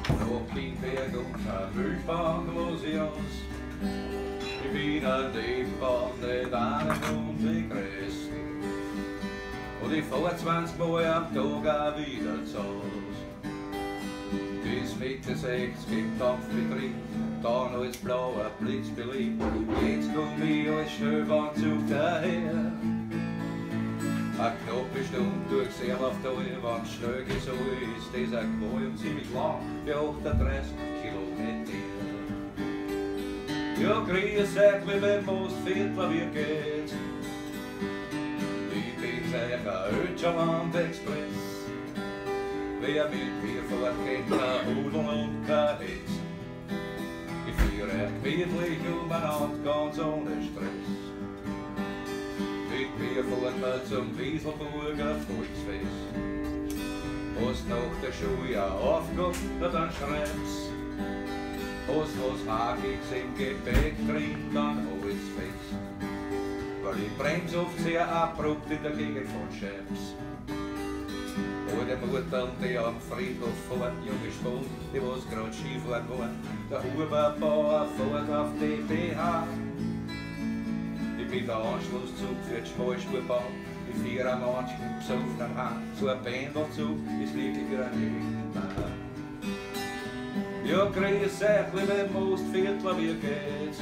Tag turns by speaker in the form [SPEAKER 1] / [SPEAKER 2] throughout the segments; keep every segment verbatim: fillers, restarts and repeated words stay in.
[SPEAKER 1] Nog geen berg und ein Wildbahn, wo sie uns. Ich bin ein Nebenbahn, nicht einen und ich grüß. Und ich fahr zwanzig Mal am Tag auch wieder zu Hause. Bis Mitte sechzig im Dampfbetrieb, da noch das blaue Blitzbelieb. Jetzt komm ich als Schnellbahnzug daher. Eine knappe Stunde durchs Erlauf da, wenn es schnell geht, so ist das ein Qual und ziemlich lang, für achtunddreißig Kilometer. Ja, grüß euch, wie beim Mostviertler, wie geht's? Ich bin sicher Ötscherland-Express. Wer mit mir fährt, kennt kein Hudeln und kein Hetz. Ich führe euch gemütlich umeinander, ganz ohne Stress. Mit mir fahren wir zum Wieselburger Volksfest. Hast nach der Schule aufgehabt, dann schreib's. Hast was Hakiges im Gepäck drin, dann hol's fest. Weil ich bremse oft sehr abrupt in der Gegend von Scheps. Alte Mutter, die am Friedhof fahren, junge Spund, die was grad Skifahren waren. Der Huberbauer fährt auf D B H. Ich bin der Anschlusszug für die Schmalspurbahn. Ich fahre am manchen besoffenen Hahn. So ein Pendelzug ist wirklich ein Nebenbahn. Ja, grüß euch, liebe Mostviertler, wie geht's?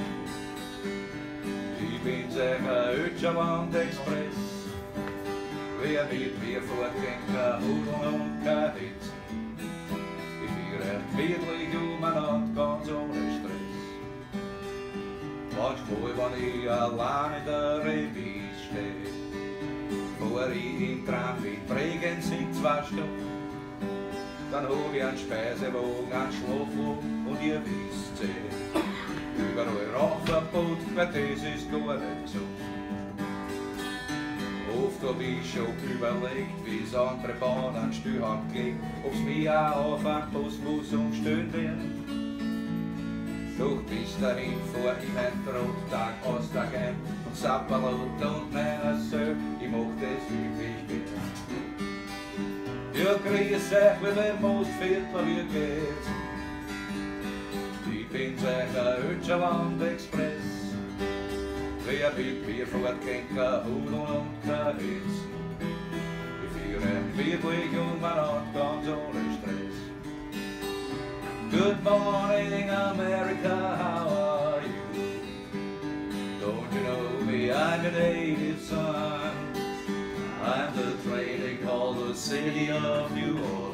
[SPEAKER 1] Ich bin sicher Ötscherland-Express. Wer mit mir fährt, kennt kein Hudeln und kein Hetz. Ich führe euch gemütlich umeinander, ganz ohne Stress. Manchmal, wenn ich allein in der Remise steh, fahr ich im Tram in Bregenz in zwei Stunden. Dann hab ich einen Speisewagen, einen Schlafwagen und ihr wisst eh, überall Rauchverbot, weil das ist gar nicht gesund. Oft hab ich schon überlegt, wie's andere Bahnen still haben gelegt, ob's mich auch auf einen Postbus umstellen werden. Doch bis dahin fahr ich mein Trott Tag aus Tag ein und Sapperlot und meiner Söh, ich mach das wirklich gern. Ja, grüß euch, liebe Mostviertler, wie geht's? Ich bin sicher Ötscherland-Express. Wer mit mir fährt, kennt kein Hudeln und kein Hetz. Ich führe euch wirklich umeinander, ganz ohne Stress. Good morning, America, how are you? Don't you know me, I'm your native son. I'm the train they call the city of New Orleans.